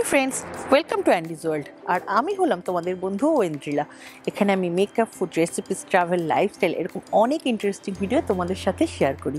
Friends, welcome to Andy's world. আর আমি হলাম তোমাদের বন্ধু ঐন্দ্রিলা। এখানে আমি makeup, food recipes, travel, lifestyle এরকম অনেক ইন্টারেস্টিং ভিডিও তোমাদের সাথে শেয়ার করি।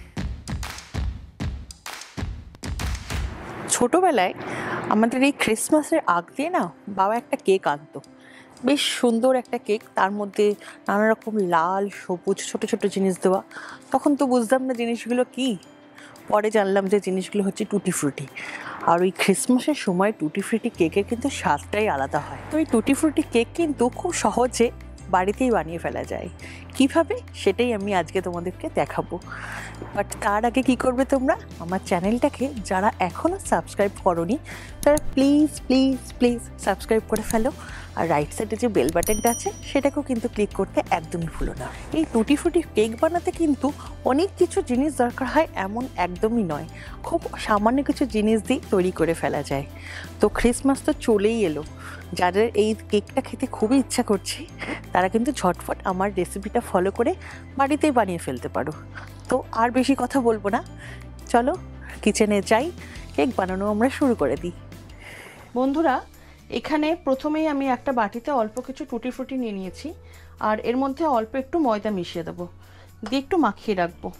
ছোটোবেলায় আমাদের এই ক্রিসমাসের আগ দিয়ে না বাবা একটা কেক আনতো, বেশ সুন্দর একটা কেক, তার মধ্যে নানা রকম লাল সবুজ ছোট ছোট জিনিস দেওয়া। তখন তো বুঝতাম না জিনিসগুলো কী, পরে জানলাম যে জিনিসগুলো হচ্ছে টুটি ফ্রুটি। আর ওই ক্রিসমাসের সময় টুটি ফ্রুটি কেকের কিন্তু স্বাদটাই আলাদা হয়। তো এই টুটি ফ্রুটি কেক কিন্তু খুব সহজে বাড়িতেই বানিয়ে ফেলা যায়। কিভাবে, সেটাই আমি আজকে তোমাদেরকে দেখাবো। বাট তার আগে কি করবে, তোমরা আমার চ্যানেলটাকে যারা এখনও সাবস্ক্রাইব করোনি তারা প্লিজ প্লিজ প্লিজ সাবস্ক্রাইব করে ফেলো। আর রাইট সাইডে যে বেল বাটনটা আছে সেটাকেও কিন্তু ক্লিক করতে একদমই ভুলো না। এই টুটি ফ্রুটি কেক বানাতে কিন্তু অনেক কিছু জিনিস দরকার হয় এমন একদমই নয়, খুব সামান্য কিছু জিনিস দিয়ে তৈরি করে ফেলা যায়। তো ক্রিসমাস তো চলেই এলো, যাদের এই কেকটা খেতে খুবই ইচ্ছা করছে তারা কিন্তু ঝটফট আমার রেসিপিটা ফলো করে বাড়িতেই বানিয়ে ফেলতে পারো। তো আর বেশি কথা বলবো না, চলো কিচেনে যাই, কেক বানানো আমরা শুরু করে দিই। বন্ধুরা, এখানে প্রথমেই আমি একটা বাটিতে অল্প কিছু টুটি ফ্রুটি নিয়ে নিয়েছি, আর এর মধ্যে অল্প একটু ময়দা মিশিয়ে দেবো, দিয়ে একটু মাখিয়ে রাখবো।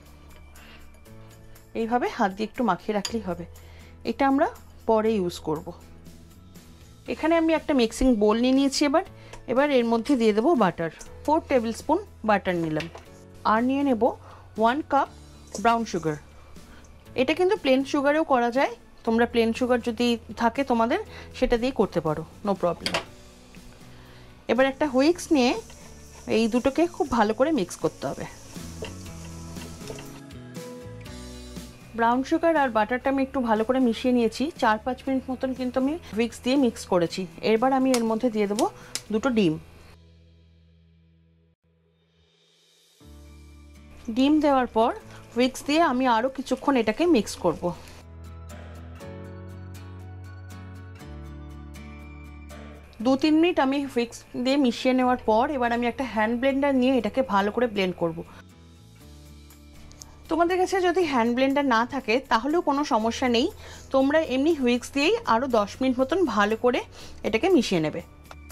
এইভাবে হাত দিয়ে একটু মাখিয়ে রাখলেই হবে, এটা আমরা পরে ইউজ করব। এখানে আমি একটা মিক্সিং বোল নিয়ে নিয়েছি। এবার এর মধ্যে দিয়ে দেবো বাটার, 4 টেবিল স্পুন বাটার নিলাম। আর নিয়ে নেব 1 কাপ ব্রাউন সুগার। এটা কিন্তু প্লেন সুগারেও করা যায়, তোমরা প্লেন সুগার যদি থাকে তোমাদের সেটা দিয়ে করতে পারো, নো প্রবলেম। এবার একটা হুইস্ক নিয়ে এই দুটোকে খুব ভালো করে মিক্স করতে হবে। ব্রাউন সুগার আর বাটারটা আমি একটু ভালো করে মিশিয়ে নিয়েছি, 4-5 মিনিট মতন কিন্তু আমি হুইস্ক দিয়ে মিক্স করেছি। এবার আমি এর মধ্যে দিয়ে দেবো 2টো ডিম। ডিম দেওয়ার পর হুইস্ক দিয়ে আমি আরও কিছুক্ষণ এটাকে মিক্স করব। 2-3 মিনিট আমি হুইস্ক দিয়ে মিশিয়ে নেওয়ার পর এবার আমি একটা হ্যান্ড ব্লেন্ডার নিয়ে এটাকে ভালো করে ব্লেন্ড করব। তোমাদের কাছে যদি হ্যান্ড ব্লেন্ডার না থাকে তাহলেও কোনো সমস্যা নেই, তোমরা এমনি হুইস্ক দিয়েই আরও 10 মিনিট মতন ভালো করে এটাকে মিশিয়ে নেবে।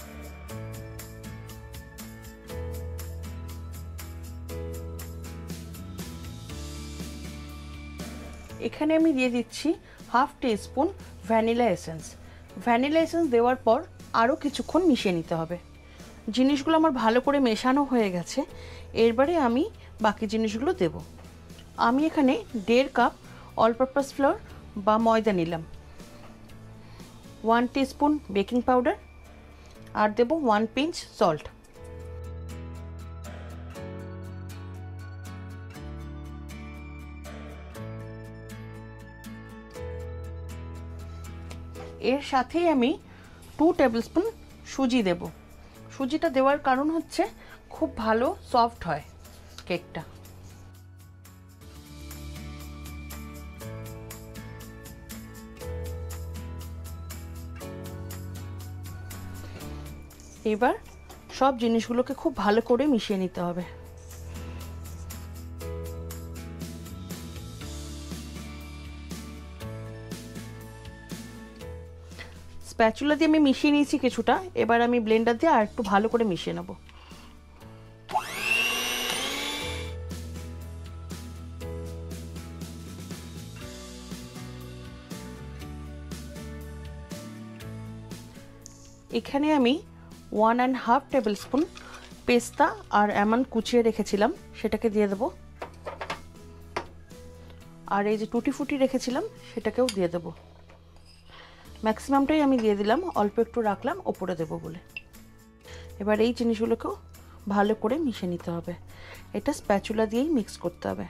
এখানে আমি দিয়ে দিচ্ছি 1/2 teaspoon vanilla essence. Vanilla essence দেওয়ার পর আরও কিছুক্ষণ মিশিয়ে নিতে হবে। জিনিসগুলো আমার ভালো করে মেশানো হয়ে গেছে, এরবারে আমি বাকি জিনিসগুলো দেব। আমি এখানে 1.5 কাপ অল পারপাস ফ্লোর বা ময়দা নিলাম, 1 টিস্পুন বেকিং পাউডার, আর দেব 1 পিঞ্চ সল্ট। এর সাথেই আমি 2 টেবিল স্পুন সুজি দেব। সুজিটা দেওয়ার কারণ হচ্ছে খুব ভালো সফট হয় কেকটা। এবার সব জিনিসগুলোকে খুব ভালো করে মিশিয়ে নিতে হবে। স্প্যাচুলা দিয়ে আমি মিশিয়ে নিয়েছি কিছুটা, এবার আমি ব্লেন্ডার দিয়ে আর একটু ভালো করে মিশিয়ে নেব। এখানে আমি 1.5 টেবিল স্পুন পেস্তা আর আমন্ড কুচিয়ে রেখেছিলাম সেটাকে দিয়ে দেব, আর এই যে টুটি ফুটি রেখেছিলাম সেটাকেও দিয়ে দেব। ম্যাক্সিমামটাই আমি দিয়ে দিলাম, অল্প একটু রাখলাম ওপরে দেবো বলে। এবার এই জিনিসগুলোকেও ভালো করে মিশিয়ে নিতে হবে, এটা স্প্যাচুলা দিয়েই মিক্স করতে হবে।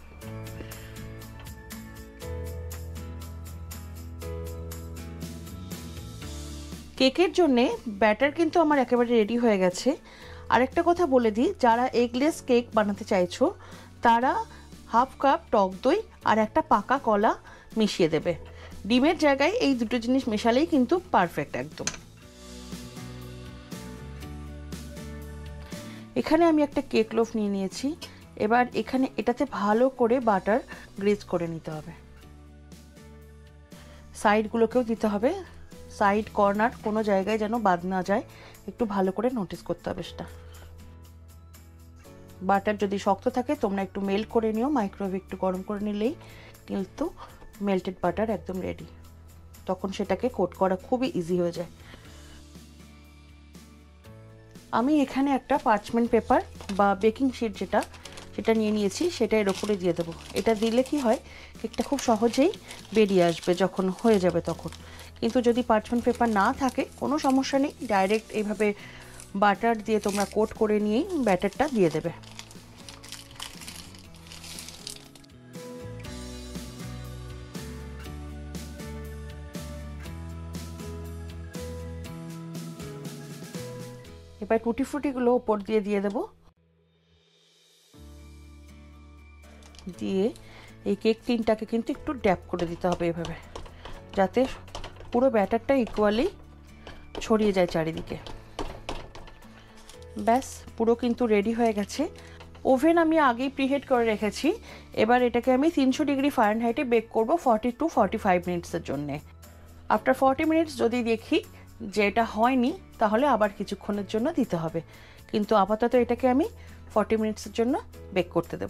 কেকের জন্যে ব্যাটার কিন্তু আমার একেবারে রেডি হয়ে গেছে। আরেকটা কথা বলে দিই, যারা এগলেস কেক বানাতে চাইছো তারা 1/2 কাপ টক দই আর একটা পাকা কলা মিশিয়ে দেবে। ডিমের জায়গায় এই দুটো জিনিস মেশালেই কিন্তু পারফেক্ট একদম। এখানে আমি একটা কেক লোফ নিয়ে নিয়েছি, এবার এটাতে ভালো করে বাটার গ্রেজ করে নিতে হবে। সাইডগুলোকেও দিতে হবে সাইড কর্নার কোনো জায়গায় যেন বাদ না যায়, একটু ভালো করে নোটিস করতে হবে সেটা। বাটার যদি শক্ত থাকে তোমরা একটু মেল্ট করে নিও, মাইক্রোওয়েভ একটু গরম করে নিলেই কিন্তু মেল্টেড বাটার একদম রেডি। তখন সেটাকে কোট করা খুবই ইজি হয়ে যায়। আমি এখানে একটা পার্চমেন্ট পেপার বা বেকিং শিট সেটা নিয়ে নিয়েছি, সেটা এর ওপরে দিয়ে দেবো। এটা দিলে কি হয়, কেকটা খুব সহজেই বেরিয়ে আসবে যখন হয়ে যাবে তখন। কিন্তু যদি পার্চমেন্ট পেপার না থাকে কোনো সমস্যা নেই, ডাইরেক্ট এইভাবে বাটার দিয়ে তোমরা কোট করে নিয়েই ব্যাটারটা দিয়ে দেবে। এবার টুটি ফ্রুটিগুলো ওপর দিয়ে দেবো, দিয়ে এই কেক টিনটাকে কিন্তু একটু ড্যাপ করে দিতে হবে এভাবে, যাতে পুরো ব্যাটারটা ইকুয়ালি ছড়িয়ে যায় চারিদিকে। ব্যাস পুরো কিন্তু রেডি হয়ে গেছে। ওভেন আমি আগেই প্রিহিট করে রেখেছি। এবার এটাকে আমি 300 ডিগ্রি ফারেনহাইটে বেক করব 40 to 45 মিনিটসের জন্যে। আফটার 40 মিনিটস যদি দেখি যে এটা হয়নি, তাহলে আবার কিছুক্ষণের জন্য দিতে হবে, কিন্তু আপাতত এটাকে আমি 40 মিনিটসের জন্য বেক করতে দেব।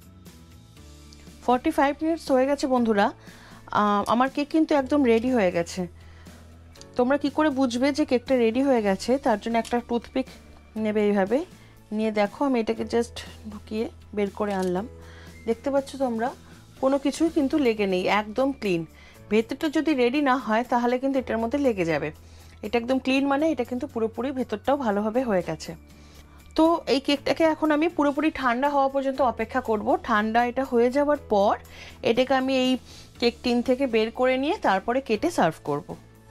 45 মিনিটস হয়ে গেছে বন্ধুরা, আমার কেক কিন্তু একদম রেডি হয়ে গেছে। তোমরা কি করে বুঝবে যে কেকটা রেডি হয়ে গেছে? তার জন্য একটা টুথপিক নেবে, এইভাবে নিয়ে দেখো। আমি এটাকে জাস্ট ঢুকিয়ে বের করে আনলাম। দেখতে পাচ্ছ তোমরা, কোনো কিছুই কিন্তু লেগে নেই, একদম ক্লিন। ভেতরটা যদি রেডি না হয় তাহলে কিন্তু এটার মধ্যে লেগে যাবে। এটা একদম ক্লিন মানে এটা কিন্তু পুরোপুরি ভেতরটাও ভালোভাবে হয়ে গেছে। তো এই কেকটাকে এখন আমি পুরোপুরি ঠান্ডা হওয়া পর্যন্ত অপেক্ষা করব। ঠান্ডা এটা হয়ে যাওয়ার পর এটাকে আমি এই কেক টিন থেকে বের করে নিয়ে তারপরে কেটে সার্ভ করব।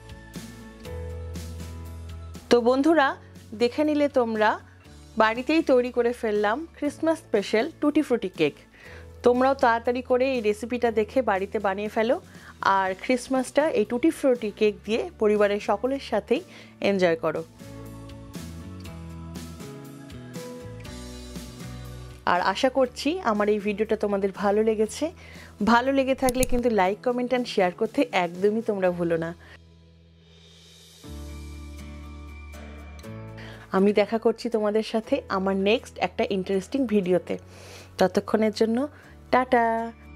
তো বন্ধুরা, দেখে নিলে তোমরা, বাড়িতেই তৈরি করে ফেললাম ক্রিসমাস স্পেশাল টুটি ফ্রুটি কেক। তোমরাও তাড়াতাড়ি করে এই রেসিপিটা দেখে বাড়িতে বানিয়ে ফেলো, আর ক্রিসমাসটা এই টুটি ফ্রুটি কেক দিয়ে পরিবারের সকলের সাথেই এনজয় করো। আর আশা করছি আমার এই ভিডিওটা তোমাদের ভালো লেগেছে। ভালো লেগে থাকলে কিন্তু লাইক, কমেন্ট অ্যান্ড শেয়ার করতে একদমই তোমরা ভুলো না। আমি দেখা করছি তোমাদের সাথে আমার নেক্সট একটা ইন্টারেস্টিং ভিডিওতে। ততক্ষণের জন্য টাটা।